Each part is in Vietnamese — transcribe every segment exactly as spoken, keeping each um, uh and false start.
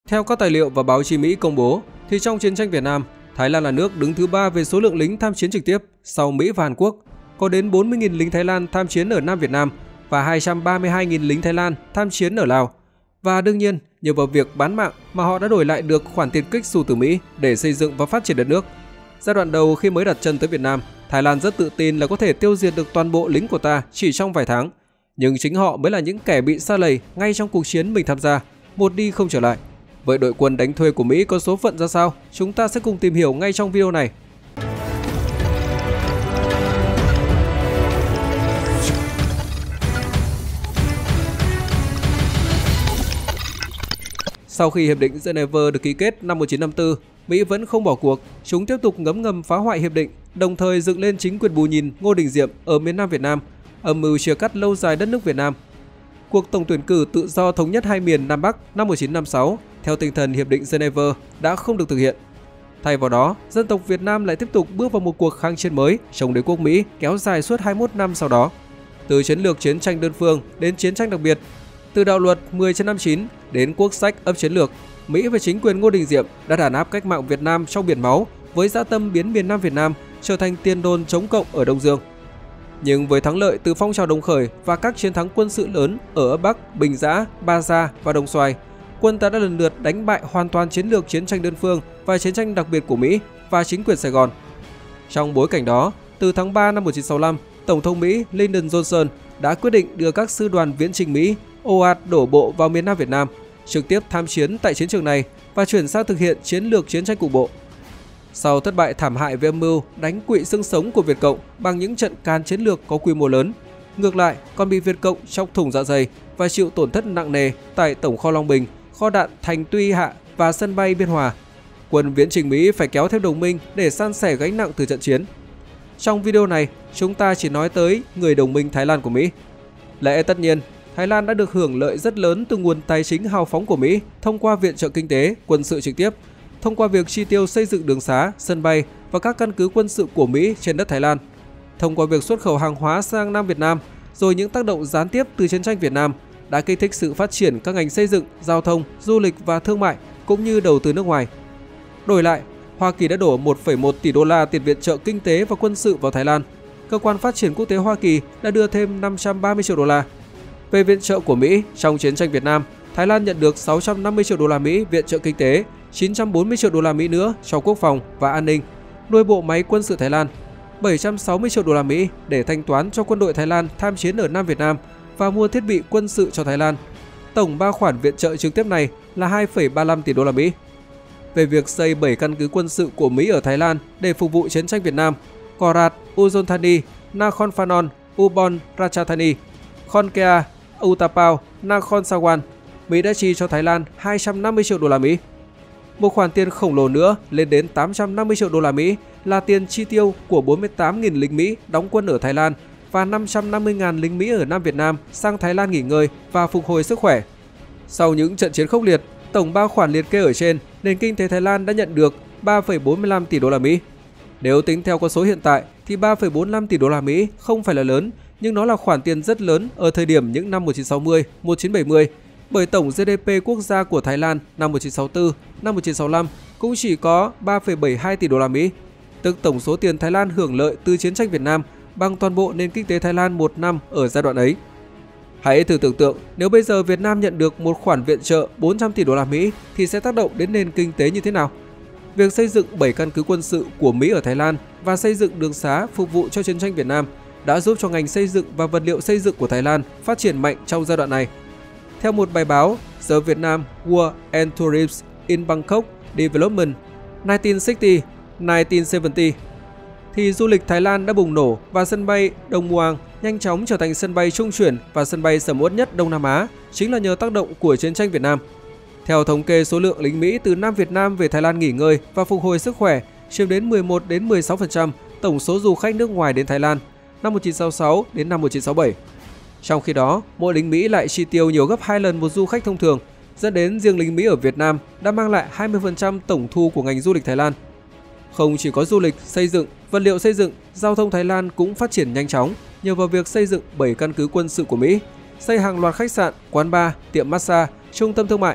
Theo các tài liệu và báo chí Mỹ công bố, thì trong chiến tranh Việt Nam, Thái Lan là nước đứng thứ ba về số lượng lính tham chiến trực tiếp sau Mỹ và Hàn Quốc. Có đến bốn mươi nghìn lính Thái Lan tham chiến ở Nam Việt Nam và hai trăm ba mươi hai nghìn lính Thái Lan tham chiến ở Lào. Và đương nhiên, nhờ vào việc bán mạng mà họ đã đổi lại được khoản tiền kích xù từ Mỹ để xây dựng và phát triển đất nước. Giai đoạn đầu khi mới đặt chân tới Việt Nam, Thái Lan rất tự tin là có thể tiêu diệt được toàn bộ lính của ta chỉ trong vài tháng. Nhưng chính họ mới là những kẻ bị sa lầy ngay trong cuộc chiến mình tham gia, một đi không trở lại. Vậy đội quân đánh thuê của Mỹ có số phận ra sao? Chúng ta sẽ cùng tìm hiểu ngay trong video này. Sau khi Hiệp định Geneva được ký kết năm một nghìn chín trăm năm mươi tư, Mỹ vẫn không bỏ cuộc, chúng tiếp tục ngấm ngầm phá hoại hiệp định, đồng thời dựng lên chính quyền bù nhìn Ngô Đình Diệm ở miền Nam Việt Nam, âm mưu chia cắt lâu dài đất nước Việt Nam. Cuộc tổng tuyển cử tự do thống nhất hai miền Nam Bắc năm một nghìn chín trăm năm mươi sáu theo tinh thần Hiệp định Geneva đã không được thực hiện. Thay vào đó, dân tộc Việt Nam lại tiếp tục bước vào một cuộc kháng chiến mới chống đế quốc Mỹ kéo dài suốt hai mươi mốt năm sau đó. Từ chiến lược chiến tranh đơn phương đến chiến tranh đặc biệt, từ đạo luật mười trên năm mươi chín đến quốc sách ấp chiến lược, Mỹ và chính quyền Ngô Đình Diệm đã đàn áp cách mạng Việt Nam trong biển máu với dã tâm biến miền Nam Việt Nam trở thành tiền đồn chống cộng ở Đông Dương. Nhưng với thắng lợi từ phong trào Đồng Khởi và các chiến thắng quân sự lớn ở ấp Bắc, Bình Giã, Ba Gia và Đồng Xoài, quân ta đã lần lượt đánh bại hoàn toàn chiến lược chiến tranh đơn phương và chiến tranh đặc biệt của Mỹ và chính quyền Sài Gòn. Trong bối cảnh đó, từ tháng ba năm một nghìn chín trăm sáu mươi lăm, Tổng thống Mỹ Lyndon Johnson đã quyết định đưa các sư đoàn viễn chinh Mỹ ồ ạt đổ bộ vào miền Nam Việt Nam, trực tiếp tham chiến tại chiến trường này và chuyển sang thực hiện chiến lược chiến tranh cục bộ. Sau thất bại thảm hại về âm mưu đánh quỵ xương sống của Việt Cộng bằng những trận can chiến lược có quy mô lớn, ngược lại còn bị Việt Cộng chọc thủng dạ dày và chịu tổn thất nặng nề tại Tổng kho Long Bình, kho đạn Thành Tuy Hạ và sân bay Biên Hòa, quân viễn chinh Mỹ phải kéo theo đồng minh để san sẻ gánh nặng từ trận chiến. Trong video này, chúng ta chỉ nói tới người đồng minh Thái Lan của Mỹ. Lẽ tất nhiên, Thái Lan đã được hưởng lợi rất lớn từ nguồn tài chính hào phóng của Mỹ thông qua viện trợ kinh tế, quân sự trực tiếp, thông qua việc chi tiêu xây dựng đường xá, sân bay và các căn cứ quân sự của Mỹ trên đất Thái Lan, thông qua việc xuất khẩu hàng hóa sang Nam Việt Nam, rồi những tác động gián tiếp từ chiến tranh Việt Nam đã kích thích sự phát triển các ngành xây dựng, giao thông, du lịch và thương mại cũng như đầu tư nước ngoài. Đổi lại, Hoa Kỳ đã đổ một phẩy một tỷ đô la tiền viện trợ kinh tế và quân sự vào Thái Lan. Cơ quan phát triển quốc tế Hoa Kỳ đã đưa thêm năm trăm ba mươi triệu đô la. Về viện trợ của Mỹ trong chiến tranh Việt Nam, Thái Lan nhận được sáu trăm năm mươi triệu đô la Mỹ viện trợ kinh tế, chín trăm bốn mươi triệu đô la Mỹ nữa cho quốc phòng và an ninh, nuôi bộ máy quân sự Thái Lan, bảy trăm sáu mươi triệu đô la Mỹ để thanh toán cho quân đội Thái Lan tham chiến ở Nam Việt Nam và mua thiết bị quân sự cho Thái Lan. Tổng ba khoản viện trợ trực tiếp này là hai phẩy ba mươi lăm tỷ đô la Mỹ. Về việc xây bảy căn cứ quân sự của Mỹ ở Thái Lan để phục vụ chiến tranh Việt Nam, Korat, Udon Thani, Nakhon Phanom, Ubon Ratchathani, Khonkea, Utapao, Nakhon Sawan, Mỹ đã chi cho Thái Lan hai trăm năm mươi triệu đô la Mỹ. Một khoản tiền khổng lồ nữa lên đến tám trăm năm mươi triệu đô la Mỹ là tiền chi tiêu của bốn mươi tám nghìn lính Mỹ đóng quân ở Thái Lan và năm trăm năm mươi nghìn lính Mỹ ở Nam Việt Nam sang Thái Lan nghỉ ngơi và phục hồi sức khỏe. Sau những trận chiến khốc liệt, tổng ba khoản liệt kê ở trên, nền kinh tế Thái Lan đã nhận được ba phẩy bốn mươi lăm tỷ đô la Mỹ. Nếu tính theo con số hiện tại thì ba phẩy bốn mươi lăm tỷ đô la Mỹ không phải là lớn, nhưng nó là khoản tiền rất lớn ở thời điểm những năm một nghìn chín trăm sáu mươi, một nghìn chín trăm bảy mươi, bởi tổng giê đê pê quốc gia của Thái Lan năm một nghìn chín trăm sáu mươi tư, năm một nghìn chín trăm sáu mươi lăm cũng chỉ có ba phẩy bảy mươi hai tỷ đô la Mỹ, tức tổng số tiền Thái Lan hưởng lợi từ chiến tranh Việt Nam bằng toàn bộ nền kinh tế Thái Lan một năm ở giai đoạn ấy. Hãy thử tưởng tượng nếu bây giờ Việt Nam nhận được một khoản viện trợ bốn trăm tỷ đô la Mỹ thì sẽ tác động đến nền kinh tế như thế nào? Việc xây dựng bảy căn cứ quân sự của Mỹ ở Thái Lan và xây dựng đường xá phục vụ cho chiến tranh Việt Nam đã giúp cho ngành xây dựng và vật liệu xây dựng của Thái Lan phát triển mạnh trong giai đoạn này. Theo một bài báo The Vietnam War and Tourism in Bangkok Development nineteen sixty to nineteen seventy, thì du lịch Thái Lan đã bùng nổ và sân bay Đông Muang nhanh chóng trở thành sân bay trung chuyển và sân bay sầm uất nhất Đông Nam Á, chính là nhờ tác động của chiến tranh Việt Nam. Theo thống kê, số lượng lính Mỹ từ Nam Việt Nam về Thái Lan nghỉ ngơi và phục hồi sức khỏe chiếm đến mười một đến mười sáu phần trăm tổng số du khách nước ngoài đến Thái Lan năm một nghìn chín trăm sáu mươi sáu đến năm một nghìn chín trăm sáu mươi bảy. Trong khi đó, mỗi lính Mỹ lại chi tiêu nhiều gấp hai lần một du khách thông thường, dẫn đến riêng lính Mỹ ở Việt Nam đã mang lại hai mươi phần trăm tổng thu của ngành du lịch Thái Lan. Không chỉ có du lịch, xây dựng, vật liệu xây dựng, giao thông Thái Lan cũng phát triển nhanh chóng nhờ vào việc xây dựng bảy căn cứ quân sự của Mỹ, xây hàng loạt khách sạn, quán bar, tiệm massage, trung tâm thương mại.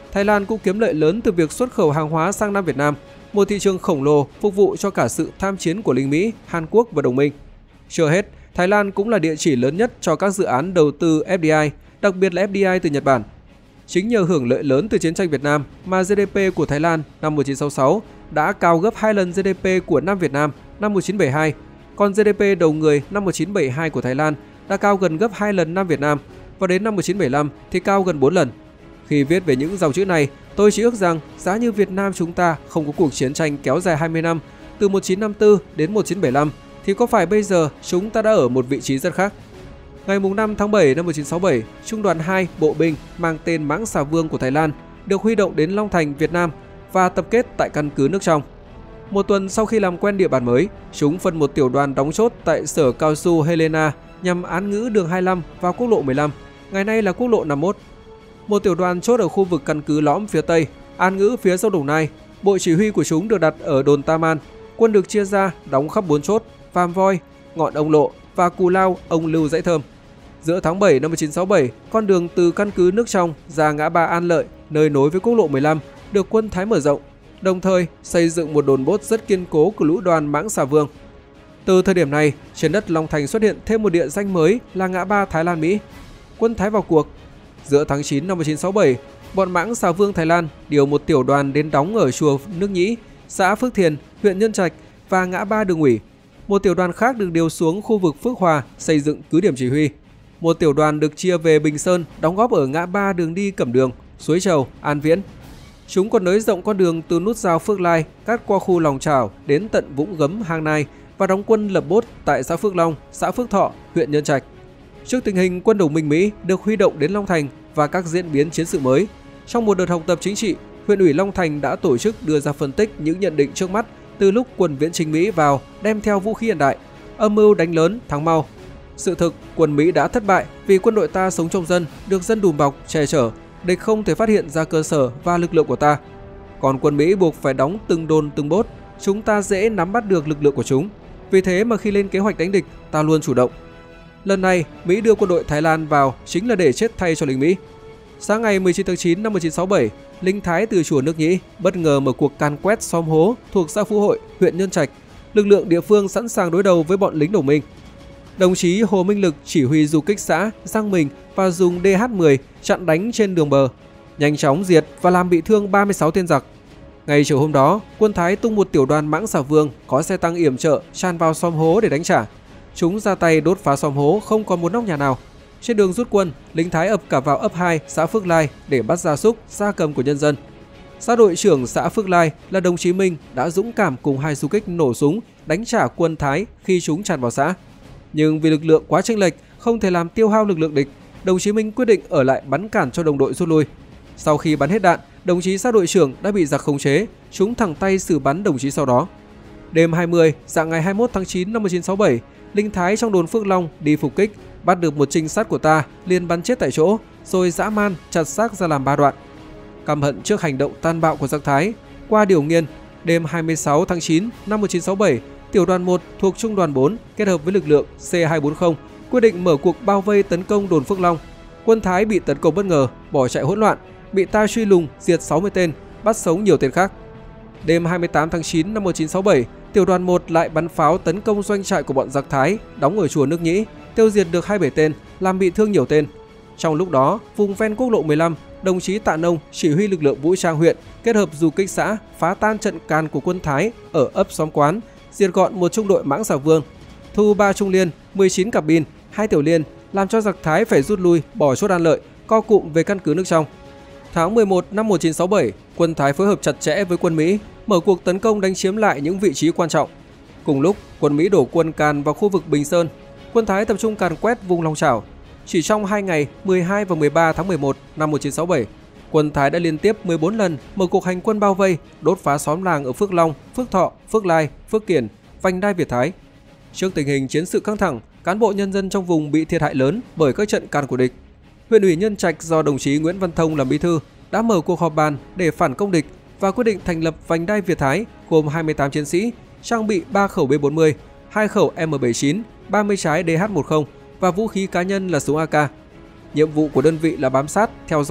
Thái Lan cũng kiếm lợi lớn từ việc xuất khẩu hàng hóa sang Nam Việt Nam, một thị trường khổng lồ phục vụ cho cả sự tham chiến của lính Mỹ, Hàn Quốc và đồng minh. Chưa hết, Thái Lan cũng là địa chỉ lớn nhất cho các dự án đầu tư ép đê i, đặc biệt là ép đê i từ Nhật Bản. Chính nhờ hưởng lợi lớn từ chiến tranh Việt Nam mà giê đê pê của Thái Lan năm một nghìn chín trăm sáu mươi sáu đã cao gấp hai lần giê đê pê của Nam Việt Nam năm một nghìn chín trăm bảy mươi hai, còn giê đê pê đầu người năm một nghìn chín trăm bảy mươi hai của Thái Lan đã cao gần gấp hai lần Nam Việt Nam và đến năm một nghìn chín trăm bảy mươi lăm thì cao gần bốn lần. Khi viết về những dòng chữ này, tôi chỉ ước rằng giá như Việt Nam chúng ta không có cuộc chiến tranh kéo dài hai mươi năm, từ một nghìn chín trăm năm mươi tư đến một nghìn chín trăm bảy mươi lăm, thì có phải bây giờ chúng ta đã ở một vị trí rất khác. Ngày năm tháng bảy năm một nghìn chín trăm sáu mươi bảy, Trung đoàn hai bộ binh mang tên Mãng Xà Vương của Thái Lan được huy động đến Long Thành, Việt Nam và tập kết tại căn cứ nước trong. Một tuần sau khi làm quen địa bàn mới, chúng phân một tiểu đoàn đóng chốt tại sở cao su Helena nhằm án ngữ đường hai mươi lăm vào quốc lộ mười lăm, ngày nay là quốc lộ năm mươi mốt. Một tiểu đoàn chốt ở khu vực căn cứ lõm phía Tây, án ngữ phía sông Đồng Nai. Bộ chỉ huy của chúng được đặt ở đồn Taman. Quân được chia ra đóng khắp bốn chốt: Vam Voi, Ngọn Ông Lộ và Cù Lao, Ông Lưu Dãy Thơm. Giữa tháng bảy năm một nghìn chín trăm sáu mươi bảy, con đường từ căn cứ nước trong ra ngã ba An Lợi, nơi nối với quốc lộ mười lăm, được quân Thái mở rộng, đồng thời xây dựng một đồn bốt rất kiên cố của lũ đoàn Mãng Xà Vương. Từ thời điểm này, trên đất Long Thành xuất hiện thêm một địa danh mới là ngã ba Thái Lan Mỹ. Quân Thái vào cuộc. Giữa tháng chín năm một nghìn chín trăm sáu mươi bảy, bọn Mãng Xà Vương Thái Lan điều một tiểu đoàn đến đóng ở chùa Nước Nhĩ, xã Phước Thiền, huyện Nhân Trạch và ngã ba Đường Ủy. Một tiểu đoàn khác được điều xuống khu vực Phước Hòa xây dựng cứ điểm chỉ huy. Một tiểu đoàn được chia về Bình Sơn đóng góp ở ngã ba đường đi Cẩm Đường, Suối Trầu, An Viễn. Chúng còn nới rộng con đường từ nút giao Phước Lai cắt qua khu Lòng Chảo đến tận Vũng Gấm, Hang Nai và đóng quân lập bốt tại xã Phước Long, xã Phước Thọ, huyện Nhân Trạch. Trước tình hình quân đồng minh Mỹ được huy động đến Long Thành và các diễn biến chiến sự mới, trong một đợt học tập chính trị, huyện ủy Long Thành đã tổ chức đưa ra phân tích những nhận định trước mắt từ lúc quân viễn chinh Mỹ vào đem theo vũ khí hiện đại, âm mưu đánh lớn thắng mau. Sự thực, quân Mỹ đã thất bại vì quân đội ta sống trong dân, được dân đùm bọc, che chở, địch không thể phát hiện ra cơ sở và lực lượng của ta. Còn quân Mỹ buộc phải đóng từng đồn từng bốt, chúng ta dễ nắm bắt được lực lượng của chúng. Vì thế mà khi lên kế hoạch đánh địch, ta luôn chủ động. Lần này, Mỹ đưa quân đội Thái Lan vào chính là để chết thay cho lính Mỹ. Sáng ngày mười chín tháng chín năm một nghìn chín trăm sáu mươi bảy, lính Thái từ chùa Nước Nhĩ bất ngờ mở cuộc càn quét xóm Hố thuộc xã Phú Hội, huyện Nhân Trạch. Lực lượng địa phương sẵn sàng đối đầu với bọn lính đồng minh. Đồng chí Hồ Minh Lực chỉ huy du kích xã giăng mình và dùng đê hát mười chặn đánh trên đường bờ, nhanh chóng diệt và làm bị thương ba mươi sáu tên giặc. Ngày chiều hôm đó, quân Thái tung một tiểu đoàn Mãng Xà Vương có xe tăng yểm trợ tràn vào xóm Hố để đánh trả. Chúng ra tay đốt phá xóm Hố không còn một nóc nhà nào. Trên đường rút quân, lính Thái ập cả vào ấp hai xã Phước Lai để bắt gia súc, gia cầm của nhân dân. Xã đội trưởng xã Phước Lai là đồng chí Minh đã dũng cảm cùng hai du kích nổ súng đánh trả quân Thái khi chúng tràn vào xã. Nhưng vì lực lượng quá chênh lệch, không thể làm tiêu hao lực lượng địch, đồng chí Minh quyết định ở lại bắn cản cho đồng đội rút lui. Sau khi bắn hết đạn, đồng chí xã đội trưởng đã bị giặc khống chế, chúng thẳng tay xử bắn đồng chí sau đó. Đêm hai mươi, dạng ngày hai mươi mốt tháng chín năm một nghìn chín trăm sáu mươi bảy, lính Thái trong đồn Phước Long đi phục kích, bắt được một trinh sát của ta, liền bắn chết tại chỗ, rồi dã man chặt xác ra làm ba đoạn. Căm hận trước hành động tàn bạo của giặc Thái, qua điều nghiên, đêm hai mươi sáu tháng chín năm một nghìn chín trăm sáu mươi bảy, tiểu đoàn một thuộc trung đoàn bốn kết hợp với lực lượng C hai bốn không quyết định mở cuộc bao vây tấn công đồn Phước Long. Quân Thái bị tấn công bất ngờ, bỏ chạy hỗn loạn, bị ta truy lùng diệt sáu mươi tên, bắt sống nhiều tên khác. Đêm hai mươi tám tháng chín năm một nghìn chín trăm sáu mươi bảy, tiểu đoàn một lại bắn pháo tấn công doanh trại của bọn giặc Thái đóng ở chùa Nước Nhĩ, tiêu diệt được hai mươi bảy tên, làm bị thương nhiều tên. Trong lúc đó, vùng ven quốc lộ mười lăm, đồng chí Tạ Nông chỉ huy lực lượng vũ trang huyện kết hợp du kích xã phá tan trận càn của quân Thái ở ấp Xóm Quán, diệt gọn một trung đội Mãng Xà Vương, thu ba trung liên, mười chín cặp bin, hai tiểu liên, làm cho giặc Thái phải rút lui, bỏ chốt An Lợi, co cụm về căn cứ nước trong. Tháng mười một năm một nghìn chín trăm sáu mươi bảy, quân Thái phối hợp chặt chẽ với quân Mỹ, mở cuộc tấn công đánh chiếm lại những vị trí quan trọng. Cùng lúc, quân Mỹ đổ quân càn vào khu vực Bình Sơn, quân Thái tập trung càn quét vùng Long Chảo. Chỉ trong hai ngày mười hai và mười ba tháng mười một năm một nghìn chín trăm sáu mươi bảy, quân Thái đã liên tiếp mười bốn lần mở cuộc hành quân bao vây, đốt phá xóm làng ở Phước Long, Phước Thọ, Phước Lai, Phước Kiển, vành đai Việt Thái. Trước tình hình chiến sự căng thẳng, cán bộ nhân dân trong vùng bị thiệt hại lớn bởi các trận càn của địch. Huyện ủy Nhân Trạch do đồng chí Nguyễn Văn Thông làm bí thư đã mở cuộc họp bàn để phản công địch và quyết định thành lập vành đai Việt Thái gồm hai mươi tám chiến sĩ, trang bị ba khẩu B bốn mươi, hai khẩu M bảy mươi chín, ba mươi trái D H mười và vũ khí cá nhân là súng A K. Nhiệm vụ của đơn vị là bám sát, theo dõi,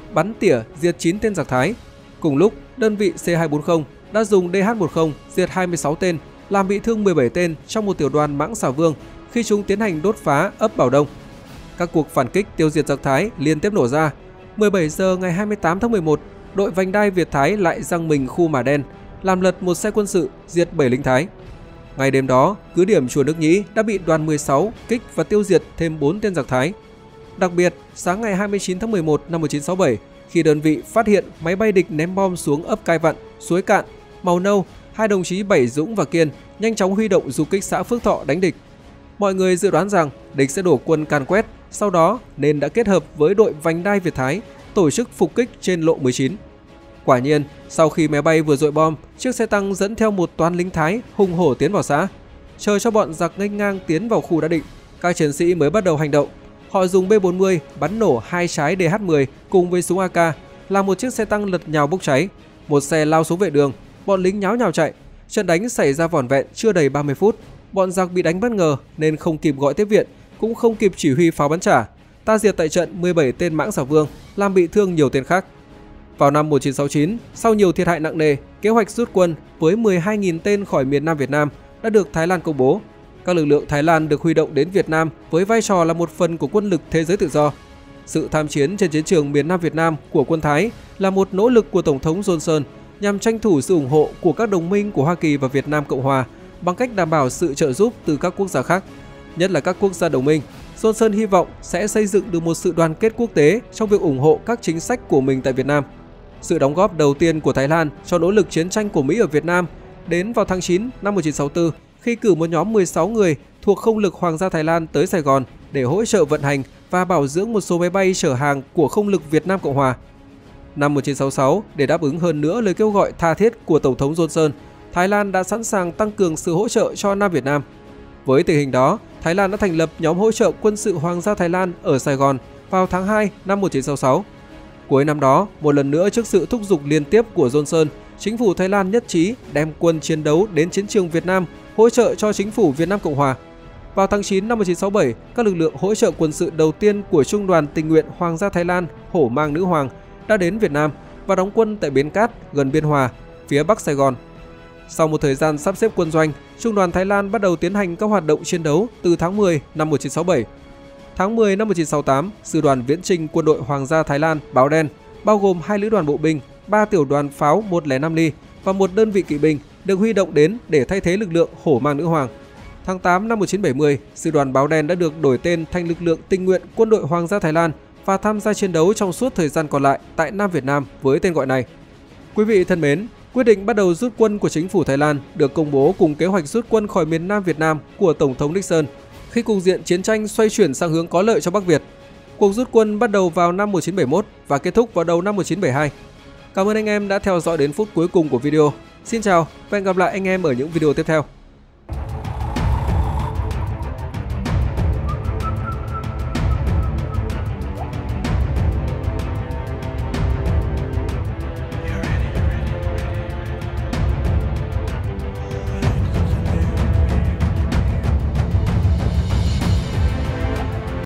bắn tỉa diệt chín tên giặc Thái. Cùng lúc, đơn vị C hai bốn không đã dùng D H một không diệt hai mươi sáu tên, làm bị thương mười bảy tên trong một tiểu đoàn Mãng Xà Vương khi chúng tiến hành đốt phá ấp Bảo Đông. Các cuộc phản kích tiêu diệt giặc Thái liên tiếp nổ ra. mười bảy giờ ngày hai mươi tám tháng mười một, đội vành đai Việt Thái lại giăng mình khu Mả Đen, làm lật một xe quân sự, diệt bảy lính Thái. Ngày đêm đó, cứ điểm chùa Nước Nhĩ đã bị đoàn mười sáu kích và tiêu diệt thêm bốn tên giặc Thái. Đặc biệt, sáng ngày hai mươi chín tháng mười một năm một nghìn chín trăm sáu mươi bảy, khi đơn vị phát hiện máy bay địch ném bom xuống ấp Cai Vặn, Suối Cạn, Màu Nâu, hai đồng chí Bảy Dũng và Kiên nhanh chóng huy động du kích xã Phước Thọ đánh địch. Mọi người dự đoán rằng địch sẽ đổ quân càn quét, sau đó nên đã kết hợp với đội vành đai Việt Thái tổ chức phục kích trên lộ mười chín. Quả nhiên, sau khi máy bay vừa dội bom, chiếc xe tăng dẫn theo một toán lính Thái hùng hổ tiến vào xã. Chờ cho bọn giặc nghênh ngang tiến vào khu đã định, các chiến sĩ mới bắt đầu hành động. Họ dùng B bốn mươi bắn nổ hai trái D H mười cùng với súng A K, làm một chiếc xe tăng lật nhào bốc cháy. Một xe lao xuống vệ đường, bọn lính nháo nhào chạy. Trận đánh xảy ra vỏn vẹn chưa đầy ba mươi phút. Bọn giặc bị đánh bất ngờ nên không kịp gọi tiếp viện, cũng không kịp chỉ huy pháo bắn trả. Ta diệt tại trận mười bảy tên Mãng Xà Vương, làm bị thương nhiều tên khác. Vào năm một nghìn chín trăm sáu mươi chín, sau nhiều thiệt hại nặng nề, kế hoạch rút quân với mười hai nghìn tên khỏi miền Nam Việt Nam đã được Thái Lan công bố. Các lực lượng Thái Lan được huy động đến Việt Nam với vai trò là một phần của quân lực thế giới tự do. Sự tham chiến trên chiến trường miền Nam Việt Nam của quân Thái là một nỗ lực của Tổng thống Johnson nhằm tranh thủ sự ủng hộ của các đồng minh của Hoa Kỳ và Việt Nam Cộng Hòa bằng cách đảm bảo sự trợ giúp từ các quốc gia khác, nhất là các quốc gia đồng minh. Johnson hy vọng sẽ xây dựng được một sự đoàn kết quốc tế trong việc ủng hộ các chính sách của mình tại Việt Nam. Sự đóng góp đầu tiên của Thái Lan cho nỗ lực chiến tranh của Mỹ ở Việt Nam đến vào tháng chín năm một nghìn chín trăm sáu mươi tư, khi cử một nhóm mười sáu người thuộc không lực Hoàng gia Thái Lan tới Sài Gòn để hỗ trợ vận hành và bảo dưỡng một số máy bay chở hàng của không lực Việt Nam Cộng Hòa. Năm một nghìn chín trăm sáu mươi sáu, để đáp ứng hơn nữa lời kêu gọi tha thiết của Tổng thống Johnson, Thái Lan đã sẵn sàng tăng cường sự hỗ trợ cho Nam Việt Nam. Với tình hình đó, Thái Lan đã thành lập nhóm hỗ trợ quân sự Hoàng gia Thái Lan ở Sài Gòn vào tháng hai năm một nghìn chín trăm sáu mươi sáu. Cuối năm đó, một lần nữa trước sự thúc giục liên tiếp của Johnson, chính phủ Thái Lan nhất trí đem quân chiến đấu đến chiến trường Việt Nam hỗ trợ cho chính phủ Việt Nam Cộng Hòa. Vào tháng chín năm một nghìn chín trăm sáu mươi bảy, các lực lượng hỗ trợ quân sự đầu tiên của Trung đoàn Tình nguyện Hoàng gia Thái Lan Hổ Mang Nữ Hoàng đã đến Việt Nam và đóng quân tại Bến Cát gần Biên Hòa, phía Bắc Sài Gòn. Sau một thời gian sắp xếp quân doanh, Trung đoàn Thái Lan bắt đầu tiến hành các hoạt động chiến đấu từ tháng mười năm một nghìn chín trăm sáu mươi bảy. Tháng mười năm một nghìn chín trăm sáu mươi tám, Sư đoàn Viễn Chinh Quân đội Hoàng gia Thái Lan Báo Đen, bao gồm hai lữ đoàn bộ binh, ba tiểu đoàn pháo một không năm ly và một đơn vị kỵ binh được huy động đến để thay thế lực lượng Hổ Mang Nữ Hoàng. Tháng tám năm một nghìn chín trăm bảy mươi, Sư đoàn Báo Đen đã được đổi tên thành lực lượng Tình nguyện Quân đội Hoàng gia Thái Lan và tham gia chiến đấu trong suốt thời gian còn lại tại Nam Việt Nam với tên gọi này. Quý vị thân mến, quyết định bắt đầu rút quân của chính phủ Thái Lan được công bố cùng kế hoạch rút quân khỏi miền Nam Việt Nam của Tổng thống Nixon khi cục diện chiến tranh xoay chuyển sang hướng có lợi cho Bắc Việt. Cuộc rút quân bắt đầu vào năm một nghìn chín trăm bảy mươi mốt và kết thúc vào đầu năm một nghìn chín trăm bảy mươi hai. Cảm ơn anh em đã theo dõi đến phút cuối cùng của video. Xin chào và hẹn gặp lại anh em ở những video tiếp theo.